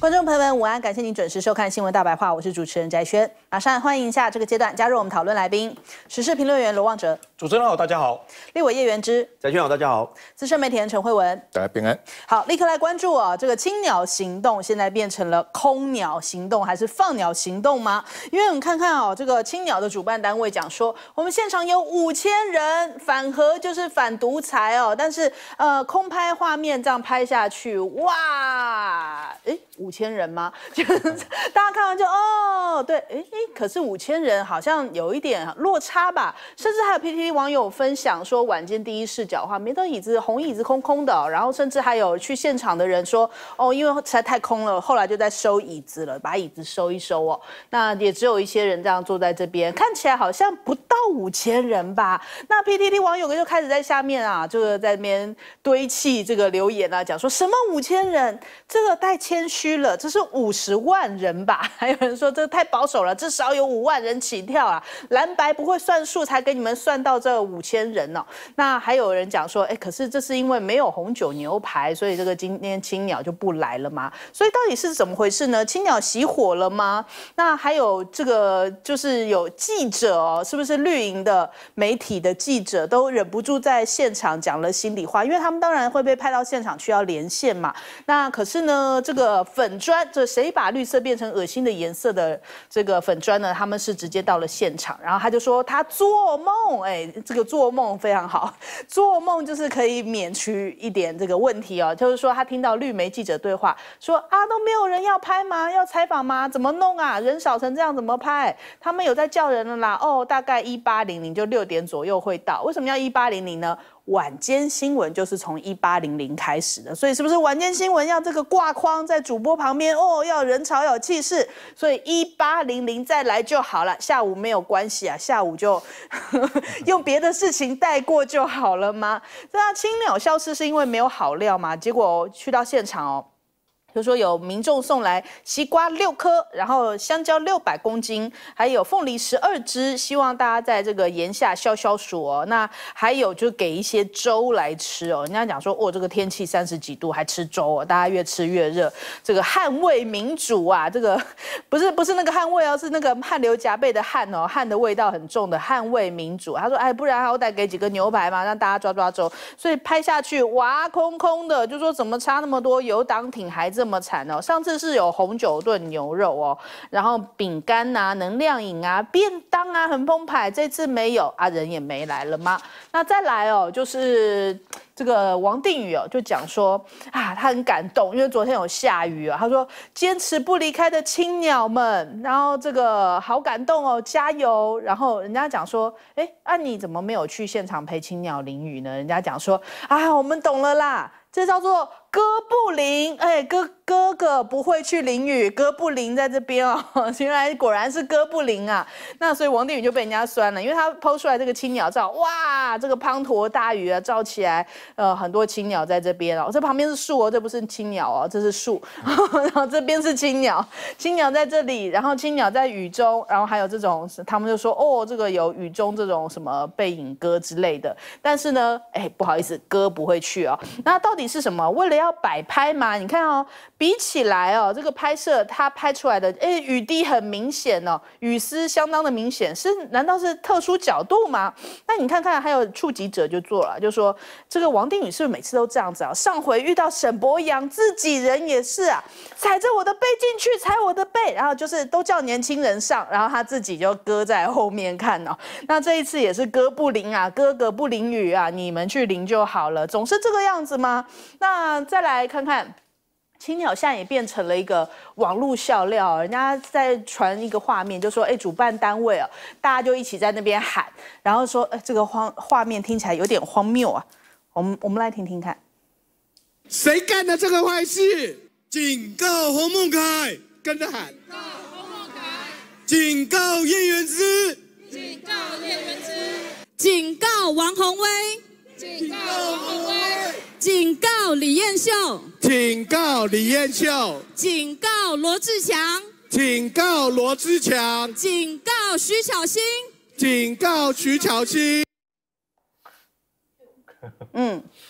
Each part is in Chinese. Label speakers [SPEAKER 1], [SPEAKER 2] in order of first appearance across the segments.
[SPEAKER 1] 观众朋友们，午安！感谢您准时收看《新闻大白话》，我是主持人翟轩。马上欢迎一下这个阶段加入我们讨论来宾，时事评论员罗望哲，
[SPEAKER 2] 主持人好，大家好；
[SPEAKER 1] 立委叶元之，
[SPEAKER 3] 翟轩好，大家好；
[SPEAKER 1] 资深媒体人陈慧文，
[SPEAKER 4] 大家平安。
[SPEAKER 1] 好，立刻来关注这个青鸟行动现在变成了空鸟行动还是放鸟行动吗？因为我们看看这个青鸟的主办单位讲说，我们现场有5000人，反核就是反独裁但是空拍画面这样拍下去，哇，5000人吗？就是大家看完就对，可是5000人好像有一点落差吧，甚至还有 PTT 网友分享说，晚间第一视角画面的椅子红椅子空空的然后甚至还有去现场的人说，因为实在太空了，后来就在收椅子了，把椅子收一收那也只有一些人这样坐在这边，看起来好像不到5000人吧。那 PTT 网友就开始在下面这个在那边堆砌这个留言讲说什么5000人，这个太谦虚了，这是50万人吧？还有人说这个太保守了，至少有5万人起跳蓝白不会算数才给你们算到这5000人那还有人讲说，可是这是因为没有红酒牛排，所以这个今天青鸟就不来了吗？所以到底是怎么回事呢？青鸟熄火了吗？那还有这个就是有记者是不是绿营的媒体的记者都忍不住在现场讲了心里话，因为他们当然会被派到现场去要连线嘛。那可是呢，这个粉专，这谁把绿色变成恶心的颜色的这个粉专呢？他们是直接到了现场，然后他就说他做梦，这个做梦非常好，做梦就是可以免去一点这个问题就是说他听到绿媒记者对话，说都没有人要拍吗？要采访吗？怎么弄人少成这样怎么拍？他们有在叫人了啦，大概1800就6点左右会到。为什么要1800呢？晚间新闻就是从1800开始的，所以是不是晚间新闻要这个挂框在主播旁边要人潮要有气势，所以1800再来就好了，下午没有关系下午就用别的事情带过就好了吗？那青鸟消失是因为没有好料吗？结果去到现场就说有民众送来西瓜6颗，然后香蕉600公斤，还有凤梨12只，希望大家在这个炎夏消消暑那还有就给一些粥来吃人家讲说这个天气30几度还吃粥大家越吃越热。这个捍卫民主这个不是那个捍卫是那个汗流浃背的汗汗的味道很重的捍卫民主。他说不然好歹给几个牛排嘛，让大家抓粥。所以拍下去哇空空的，就说怎么差那么多，有党挺还这么惨上次是有红酒炖牛肉然后饼干能量饮便当很澎湃，这次没有人也没来了吗？那再来就是这个王定宇就讲说他很感动，因为昨天有下雨他说坚持不离开的青鸟们，然后这个好感动加油。然后人家讲说你怎么没有去现场陪青鸟淋雨呢？人家讲说我们懂了啦，这叫做哥不淋，哥哥不会去淋雨，哥不淋在这边原来果然是哥不淋那所以王定宇就被人家酸了，因为他 po 出来这个青鸟照，哇，这个滂沱大雨照起来，很多青鸟在这边这旁边是树这不是青鸟这是树然后这边是青鸟，青鸟在这里，然后青鸟在雨中，然后还有这种他们就说这个有雨中这种什么背影歌之类的，但是呢不好意思，歌不会去那到底是什么？为了要摆拍吗？你看比起来这个拍摄他拍出来的雨滴很明显雨丝相当的明显，难道是特殊角度吗？那你看看还有触及者就做了，就说这个王定宇是不是每次都这样子上回遇到沈伯洋自己人也是踩着我的背进去，踩我的背，然后就是都叫年轻人上，然后他自己就搁在后面看那这一次也是哥不淋哥哥不淋雨你们去淋就好了，总是这个样子吗？那再来看看青鸟现在也变成了一个网络笑料，人家在传一个画面，就说主办单位大家就一起在那边喊，然后说这个画面听起来有点荒谬我们来听听看。
[SPEAKER 5] 谁干的这个坏事？警告洪孟凯，跟着喊。警告洪孟凯，警告叶元之，警告叶元之，
[SPEAKER 6] 警告王宏威，
[SPEAKER 5] 警告王宏威，
[SPEAKER 6] 警告李彦秀，
[SPEAKER 5] 警告李彦秀，
[SPEAKER 6] 警告罗志强，
[SPEAKER 5] 警告罗志强，
[SPEAKER 6] 警告徐巧芯，
[SPEAKER 5] 警告徐巧芯。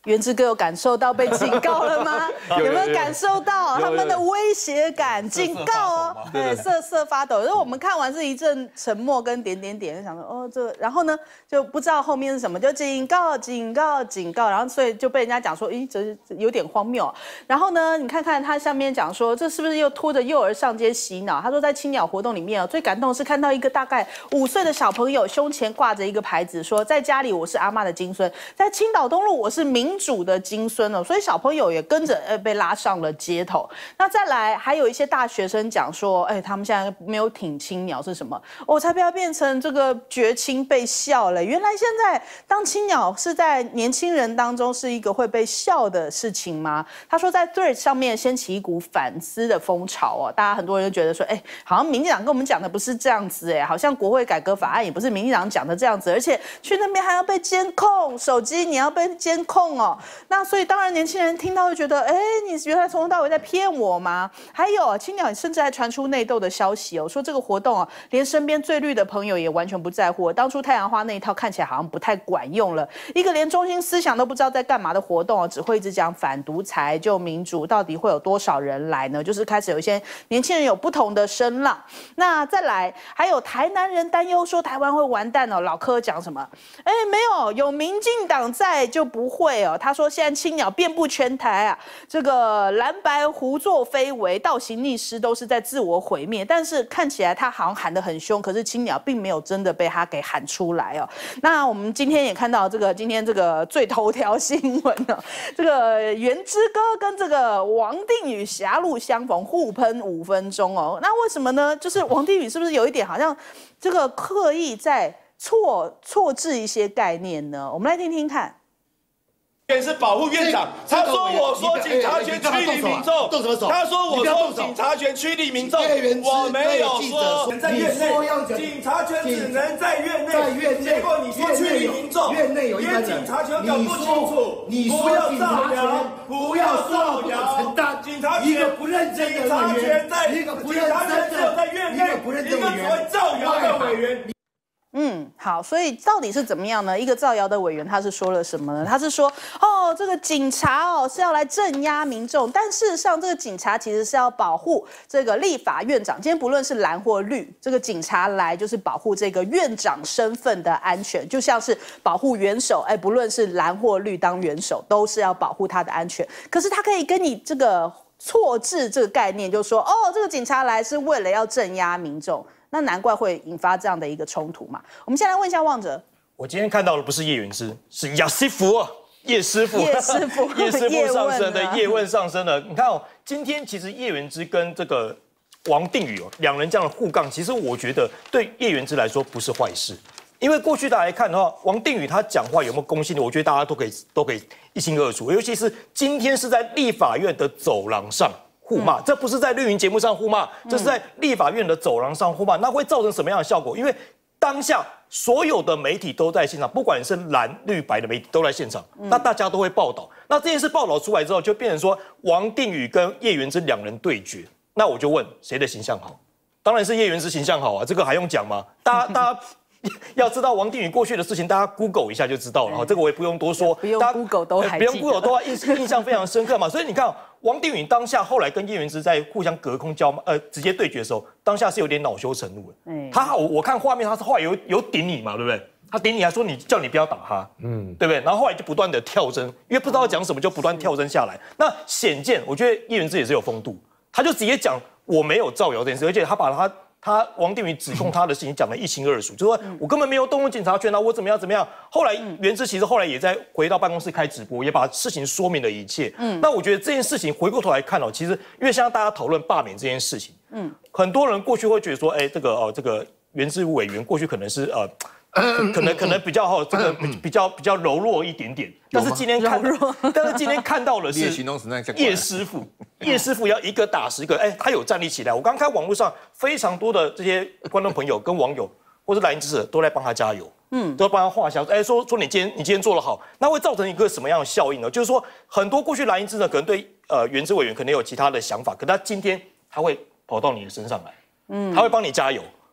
[SPEAKER 1] 元之哥有感受到被警告了吗？有没有感受到他们的威胁感？警告哦，对，瑟瑟发抖。因为我们看完是一阵沉默跟点点点，就想说哦这，然后呢就不知道后面是什么，就警告警告警告，然后所以就被人家讲说，咦，这有点荒谬。然后呢，你看看他下面讲说，这是不是又拖着幼儿上街洗脑？他说在青鸟活动里面最感动的是看到一个大概5岁的小朋友胸前挂着一个牌子，说在家里我是阿嬷的金孙，在青岛东路我是民主的金孙哦，所以小朋友也跟着被拉上了街头。那再来还有一些大学生讲说，他们现在没有挺青鸟是什么？我才不要变成这个绝青被笑了。原来现在当青鸟是在年轻人当中是一个会被笑的事情吗？他说在 Threads 上面掀起一股反思的风潮哦，大家很多人就觉得说，好像民进党跟我们讲的不是这样子，好像国会改革法案也不是民进党讲的这样子，而且去那边还要被监控，手机你要被监控哦。那所以当然年轻人听到就觉得，你原来从头到尾在骗我吗？还有青鸟甚至还传出内斗的消息哦，说这个活动哦，连身边最绿的朋友也完全不在乎。当初太阳花那一套看起来好像不太管用了，一个连中心思想都不知道在干嘛的活动哦，只会一直讲反独裁救民主，到底会有多少人来呢？就是开始有一些年轻人有不同的声浪。那再来还有台南人担忧说台湾会完蛋哦，老柯讲什么？没有民进党在就不会哦。他说现在青鸟遍布全台啊，这个蓝白胡作非为、倒行逆施都是在自我毁灭。但是看起来他好像喊得很凶，可是青鸟并没有真的被他给喊出来哦。那我们今天也看到今天这个最头条新闻哦，这个元之哥跟这个王定宇狭路相逢，互喷5分钟哦。那为什么呢？就是王定宇是不是有一点好像这个刻意在错置一些概念呢？我们来听听看。
[SPEAKER 2] 是保护院长，他说我说警察权驱离民众，动什么手？他说我说警察权驱离民众，我没有说在院内，警察权只能在院内，结果你说驱离民众，连警察权搞不清楚，不要造谣，不要造谣，警察权一个不认真的委员，一个不认真的在院内，一个所谓造谣的委员。
[SPEAKER 1] 好，所以到底是怎么样呢？一个造谣的委员他是说了什么呢？他是说，这个警察是要来镇压民众，但事实上这个警察其实是要保护这个立法院长。今天不论是蓝或绿，这个警察来就是保护这个院长身份的安全，就像是保护元首，不论是蓝或绿当元首，都是要保护他的安全。可是他可以跟你这个错置这个概念，就说，这个警察来是为了要镇压民众。那难怪会引发这样的一个冲突嘛。我们先来问一下旺哲，
[SPEAKER 3] 我今天看到的不是叶元之，是亚西福叶师傅上身的叶问上身了。你看今天其实叶元之跟这个王定宇两人这样的互杠，其实我觉得对叶元之来说不是坏事，因为过去大家来看的话，王定宇他讲话有没有公信力，我觉得大家都可以一清二楚，尤其是今天是在立法院的走廊上互骂，这不是在绿营节目上互骂，这是在立法院的走廊上互骂，那会造成什么样的效果？因为当下所有的媒体都在现场，不管是蓝绿白的媒体都在现场，那大家都会报道。那这件事报道出来之后，就变成说王定宇跟叶元之两人对决。那我就问谁的形象好？当然是叶元之形象好啊，这个还用讲吗？大家要知道王定宇过去的事情，大家 Google 一下就知道了。这个我也不用多说，
[SPEAKER 1] 不用 Google 都还记得，
[SPEAKER 3] 不用 Google 都印象非常深刻嘛。所以你看，王定宇当下后来跟叶元之在互相隔空直接对决的时候，当下是有点恼羞成怒的。我看画面，他是后来有顶你嘛，对不对？他顶你还说叫你不要打他，对不对？然后后来就不断的跳针，因为不知道讲什么就不断跳针下来。那显见，我觉得叶元之也是有风度，他就直接讲我没有造谣这件事，而且他把他王定宇指控他的事情讲得一清二楚，就说我根本没有动用警察权啊，我怎么样。后来元之其实后来也在回到办公室开直播，也把事情说明了一切。那我觉得这件事情回过头来看其实因为现在大家讨论罢免这件事情，很多人过去会觉得说，这个元之委员过去可能是可能比较这个比较柔弱一点点，但是今天看到的是叶师傅要一个打10个，他有站立起来。我刚看网络上非常多的这些观众朋友跟网友或是蓝营支持者都在帮他加油，都帮他画下，说你今天做得好，那会造成一个什么样的效应呢？就是说很多过去蓝营支持者可能对元之委员可能有其他的想法，可他今天他会跑到你的身上来，他会帮你加油。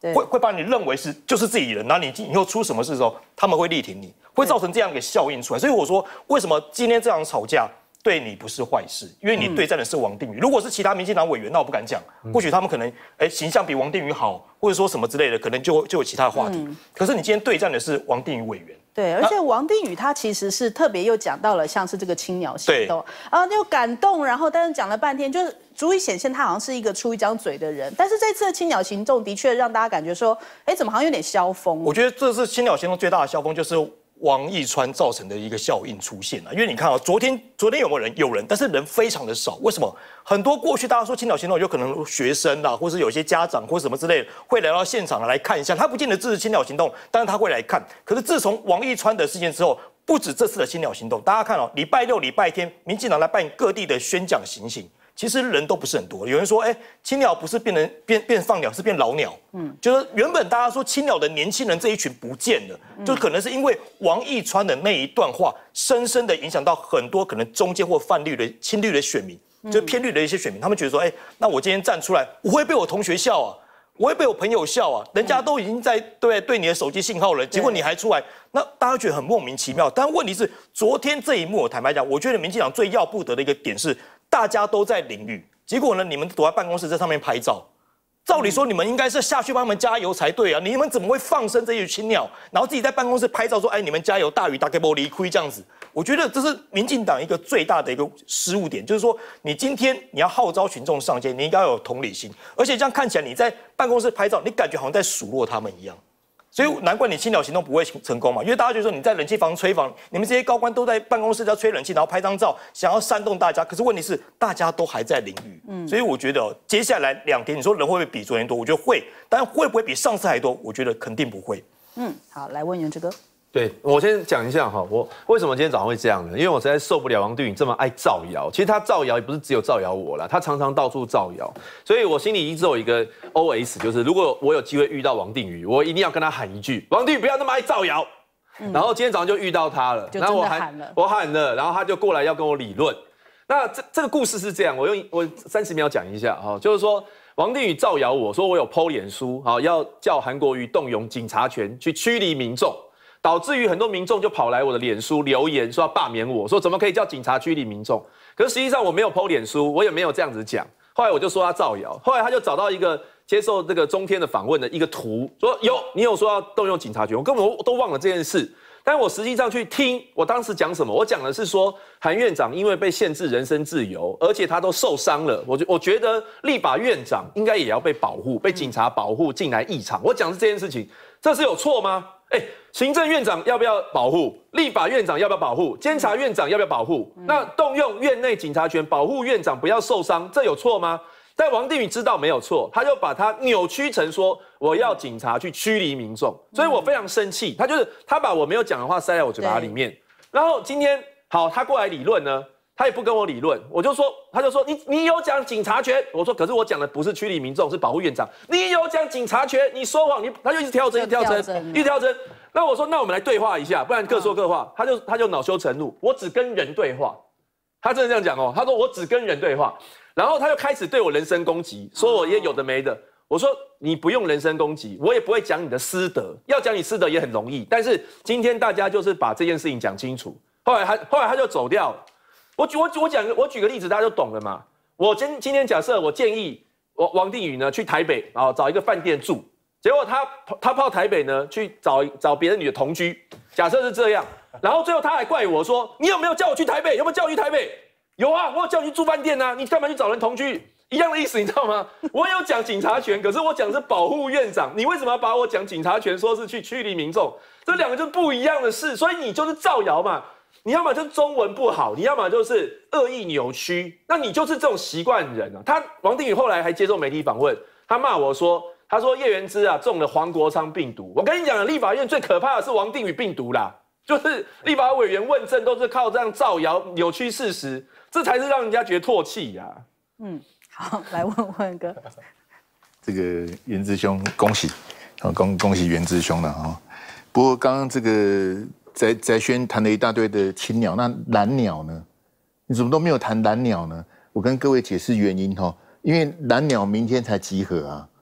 [SPEAKER 3] 会把你认为就是自己人，然后你以后出什么事的时候，他们会力挺你，会造成这样一个效应出来。所以我说，为什么今天这场吵架对你不是坏事？因为你对战的是王定宇。如果是其他民进党委员，那我不敢讲，或许他们可能形象比王定宇好，或者说什么之类的，可能就有其他的话题。可是你今天对战的是王定宇委员。
[SPEAKER 1] 对，而且王定宇他其实是特别又讲到了像是这个青鸟行动，然后又感动，然后但是讲了半天，就是足以显现他好像是一个出一张嘴的人。但是这次的青鸟行动的确让大家感觉说，怎么好像有点消风？
[SPEAKER 3] 我觉得这次青鸟行动最大的消风就是王义川造成的一个效应出现了，因为你看啊，昨天有没有人？有人，但是人非常的少。为什么？很多过去大家说青鸟行动有可能学生啦，或是有些家长或什么之类的会来到现场来看一下，他不见得支持青鸟行动，但是他会来看。可是自从王义川的事件之后，不止这次的青鸟行动，大家看哦，礼拜六、礼拜天，民进党来办各地的宣讲行刑。其实人都不是很多，有人说，青鸟不是变放鸟，是变老鸟。就是原本大家说青鸟的年轻人这一群不见了，就可能是因为王义川的那一段话，深深的影响到很多可能中间或泛绿的亲绿的选民，就是偏绿的一些选民，他们觉得说，那我今天站出来，我会被我同学笑啊，我会被我朋友笑啊，人家都已经在对你的手机信号了，结果你还出来，那大家觉得很莫名其妙。但问题是，昨天这一幕，坦白讲，我觉得民进党最要不得的一个点是，大家都在淋雨，结果呢，你们躲在办公室在上面拍照。照理说，你们应该是下去帮他们加油才对啊！你们怎么会放生这些青鸟，然后自己在办公室拍照说，你们加油，大雨打给玻璃亏这样子？我觉得这是民进党一个最大的一个失误点，就是说，你今天你要号召群众上街，你应该要有同理心，而且这样看起来你在办公室拍照，你感觉好像在数落他们一样。所以难怪你青鸟行动不会成功嘛，因为大家就说你在冷气房吹房，你们这些高官都在办公室在吹冷气，然后拍张照，想要煽动大家。可是问题是，大家都还在淋雨，所以我觉得接下来2天，你说人会不会比昨天多？我觉得会，但会不会比上次还多？我觉得肯定不会。
[SPEAKER 1] 好，来问元之哥。
[SPEAKER 4] 对，我先讲一下哈，我为什么今天早上会这样呢？因为我实在受不了王定宇这么爱造谣。其实他造谣也不是只有造谣我啦，他常常到处造谣，所以我心里一直有一个 OS， 就是如果我有机会遇到王定宇，我一定要跟他喊一句：王定宇不要那么爱造谣。然后今天早上就遇到他了，然后我喊了，然后他就过来要跟我理论。那这个故事是这样，我30秒讲一下哈，就是说王定宇造谣我说我有 PO 脸书，要叫韩国瑜动用警察权去驱离民众。导致于很多民众就跑来我的脸书留言说要罢免我，说怎么可以叫警察驱离民众？可是实际上我没有 PO 脸书，我也没有这样子讲。后来我就说他造谣，后来他就找到一个接受这个中天的访问的一个图，说你有说要动用警察权，我根本都忘了这件事。但我实际上去听，我当时讲什么？我讲的是说韩院长因为被限制人身自由，而且他都受伤了，我觉得立法院长应该也要被保护，被警察保护进来议场。我讲的是这件事情，这是有错吗？行政院长要不要保护？立法院长要不要保护？监察院长要不要保护？那动用院内警察权保护院长不要受伤，这有错吗？但王定宇知道没有错，他就把它扭曲成说我要警察去驱离民众，所以我非常生气。他把我没有讲的话塞在我嘴巴里面，然后今天好，他过来理论呢，他也不跟我理论，他就说你有讲警察权，我说可是我讲的不是驱离民众，是保护院长。你有讲警察权，你说谎，他就一直跳针，一直跳针。那我说那我们来对话一下，不然各说各话。他就恼羞成怒，我只跟人对话。他真的这样讲哦，他说我只跟人对话，然后他就开始对我人身攻击，说我也有的没的。我说你不用人身攻击，我也不会讲你的私德，要讲你私德也很容易。但是今天大家就是把这件事情讲清楚。后来他就走掉了。我举个例子，大家就懂了嘛。我今天假设我建议王定宇呢去台北找一个饭店住，结果他跑台北呢去找别的女的同居，假设是这样，然后最后他还怪我说你有没有叫我去台北？有没有叫我去台北？有啊，我有叫你去住饭店啊，你干嘛去找人同居？一样的意思，你知道吗？我有讲警察权，可是我讲的是保护院长，你为什么要把我讲警察权说是去驱离民众？这两个就是不一样的事，所以你就是造谣嘛。你要么就是中文不好，你要么就是恶意扭曲，那你就是这种习惯人啊。王定宇后来还接受媒体访问，他骂我说，他说叶元之中了黄国昌病毒。我跟你讲，立法院最可怕的是王定宇病毒啦，就是立法委员问政都是靠这样造谣扭曲事实，这才是让人家觉得唾弃呀。
[SPEAKER 1] 好，来问哥，
[SPEAKER 7] 这个元之兄恭喜，恭喜元之兄了哈。不过刚刚这个。翟轩谈了一大堆的青鸟，那蓝鸟呢？你怎么都没有谈蓝鸟呢？我跟各位解释原因哈，因为蓝鸟明天才集合啊。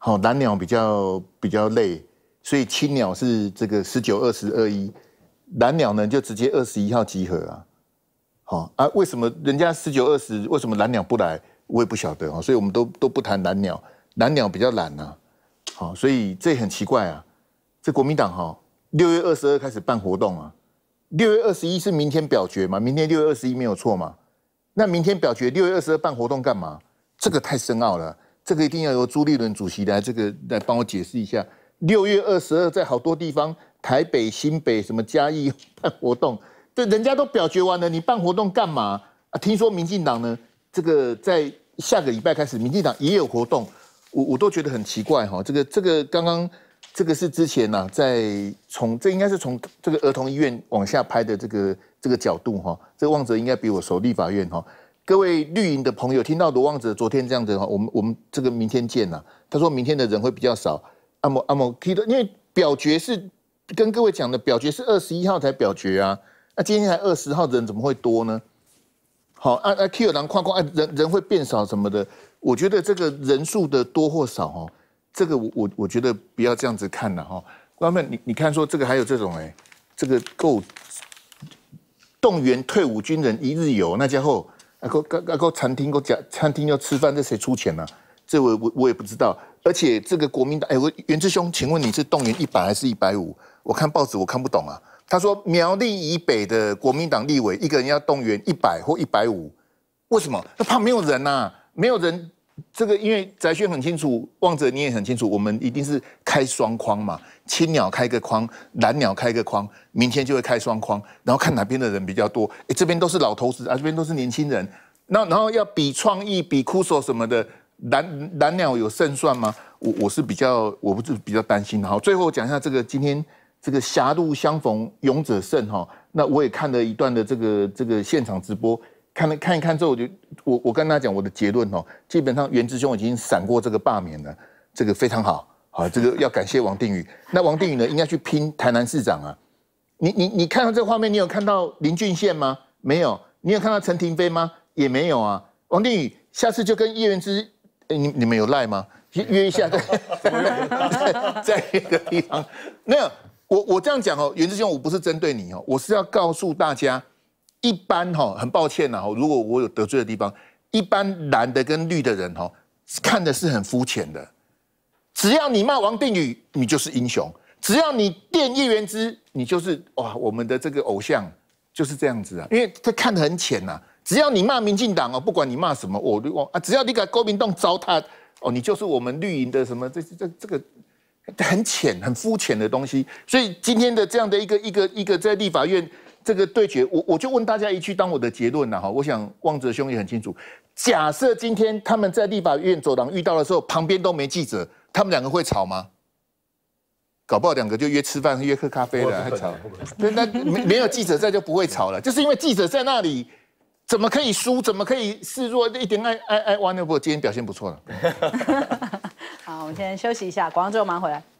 [SPEAKER 7] 好，蓝鸟比较累，所以青鸟是这个19、20、21，蓝鸟呢就直接21号集合啊。好啊，为什么人家19、20，为什么蓝鸟不来？我也不晓得啊，所以我们都不谈蓝鸟，蓝鸟比较懒啊。好，所以这很奇怪啊。这国民党哈，6月22开始办活动啊，6月21是明天表决嘛？明天6月21没有错嘛？那明天表决，6月22办活动干嘛？这个太深奥了，这个一定要由朱立伦主席来帮我解释一下。6月22在好多地方，台北、新北、什么嘉义办活动，这人家都表决完了，你办活动干嘛啊？听说民进党呢，这个在下个礼拜开始，民进党也有活动，我都觉得很奇怪哈。这个刚刚这个是之前呐、这应该是从这个儿童医院往下拍的这个角度哈。这个旺哲应该比我熟，立法院哈。各位绿营的朋友，听到罗旺哲昨天这样子哈，我们这个明天见呐。他说明天的人会比较少，因为表决是跟各位讲的，表决是21号才表决啊，那今天才20号的人怎么会多呢？好，Q 人框框，人会变少什么的，我觉得这个人数的多或少哈，这个我觉得不要这样子看了哈。官们，你看说这个还有这种这个够动员退伍军人1日游，那家伙餐厅要吃饭，这谁出钱呢？这我也不知道。而且这个国民党，袁志兄，请问你是动员100还是150？我看报纸我看不懂啊。他说苗栗以北的国民党立委一个人要动员100或150，为什么？那怕没有人呐，没有人。这个因为翟轩很清楚，旺哲你也很清楚，我们一定是开双框嘛，青鸟开个框，蓝鸟开个框，明天就会开双框，然后看哪边的人比较多。这边都是老头子啊，这边都是年轻人，然后要比创意、比酷手什么的，蓝鸟有胜算吗？我是比较担心的。好，最后讲一下这个今天这个狭路相逢勇者胜哈，那我也看了一段的这个现场直播。看一看之后，我跟他讲我的结论哦，基本上袁志兄已经闪过这个罢免了，这个非常好，好，这个要感谢王定宇。那王定宇呢，应该去拼台南市长啊。你看到这个画面，你有看到林俊宪吗？没有。你有看到陈亭妃吗？也没有啊。王定宇下次就跟叶元之，你们有赖吗？约一下在一个地方。没有，我这样讲哦，袁志兄，我不是针对你哦，我是要告诉大家。一般很抱歉呐，如果我有得罪的地方，一般蓝的跟绿的人看的是很肤浅的。只要你骂王定宇，你就是英雄；只要你电叶元之，你就是哇，我们的这个偶像就是这样子啊。因为他看得很浅呐。只要你骂民进党不管你骂什么，只要你给国民党糟蹋你就是我们绿营的什么这个很浅很肤浅的东西。所以今天的这样的一个在立法院。这个对决，我就问大家一句当我的结论了哈。我想旺哲兄也很清楚，假设今天他们在立法院走廊遇到的时候，旁边都没记者，他们两个会吵吗？搞不好两个就约吃饭、约喝咖啡了，还吵。那没有记者在就不会吵了，就是因为记者在那里，怎么可以输？怎么可以示弱？一点爱玩的不？今天表现不错了。
[SPEAKER 1] 好，我们先休息一下，广告之后马上回来。